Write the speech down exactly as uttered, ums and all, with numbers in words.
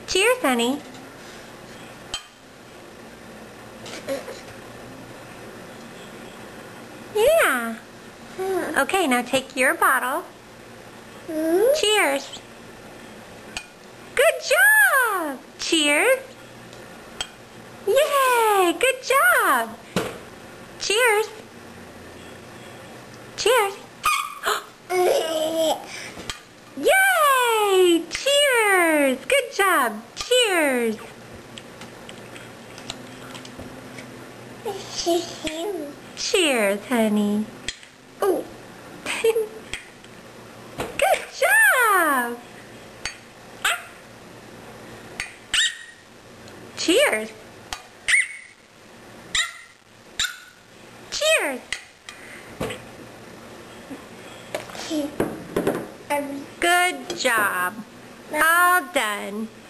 Cheers, honey. Yeah. Okay, now take your bottle. Cheers. Good job. Cheers. Yay, good job. Cheers. Cheers. Yay! Cheers! Good job! Cheers! Cheers, honey. Oh. Good job! Cheers! Cheers! Good job. All done.